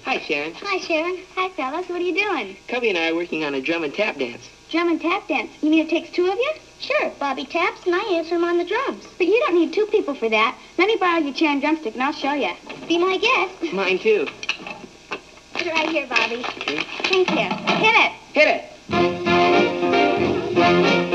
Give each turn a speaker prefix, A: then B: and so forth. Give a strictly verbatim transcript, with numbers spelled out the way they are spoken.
A: Hi, Sharon.
B: Hi, Sharon. Hi, fellas. What are you doing?
A: Cubby and I are working on a drum and tap dance.
B: Drum and tap dance. You mean it takes two of you? Sure. Bobby taps and I answer him on the drums. But you don't need two people for that. Let me borrow your chair and drumstick and I'll show you. Be my guest.
A: Mine, too.
B: Put it right here, Bobby.
A: Okay.
B: Thank you. Hit it.
A: Hit it.